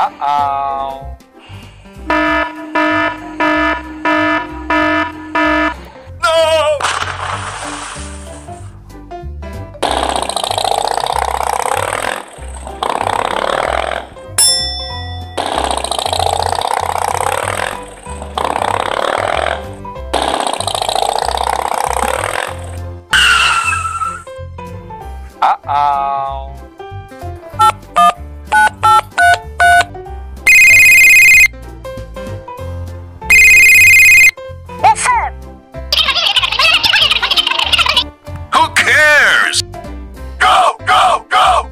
Uh-oh. Uh-oh. Yes, sir. Who cares? Go, go, go!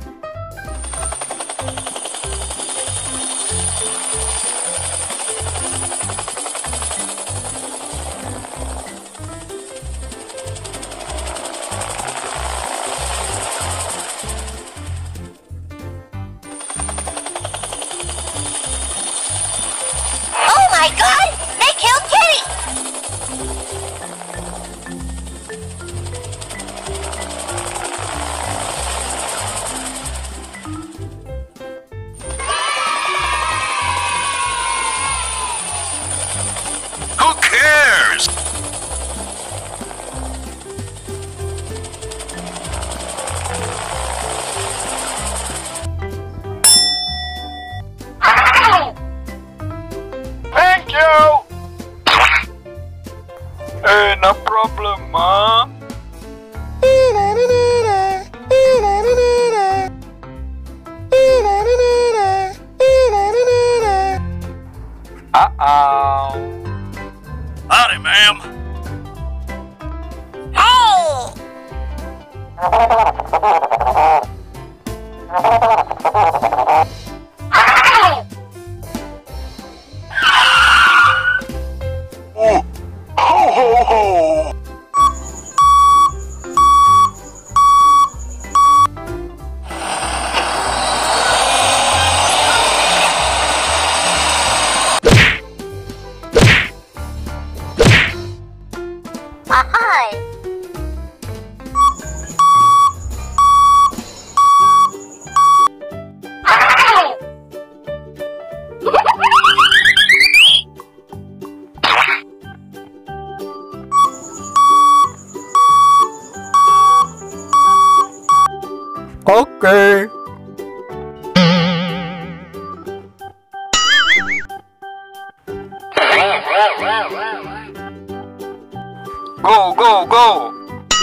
Oh my God! They killed Kitty! Who cares? Thank you! No problem, Ma. Uh-oh. Howdy, ma'am. Hey! Oh, ho, ho, ho. Ahoy! Okay. Go, go, go!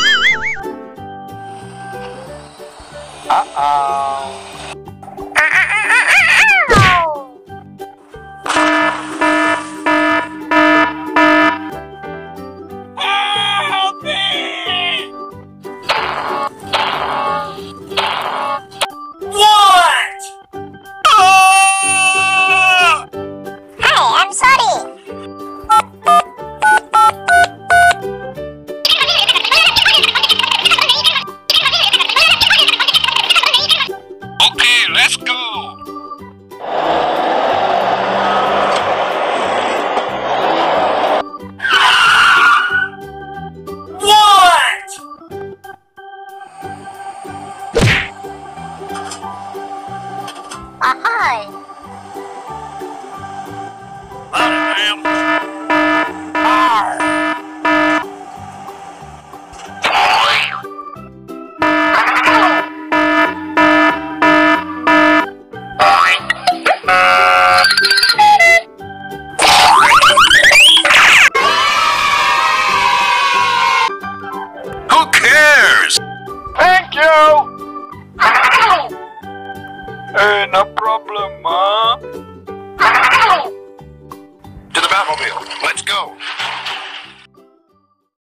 Uh-oh. What? Ah! Hey, I'm sorry. Okay, let's go. What? Ahoy! Howdy, ma'am. Who cares? Thank you! No problem, Ma. To the Batmobile. Let's go.